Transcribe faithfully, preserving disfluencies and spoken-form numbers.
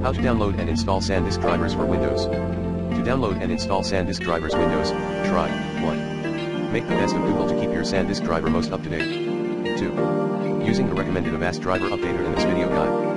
How to download and install SanDisk drivers for Windows. To download and install SanDisk drivers Windows, try one. Make the best of Google to keep your SanDisk driver most up to date. two. Using the recommended Avast driver updater in this video guide.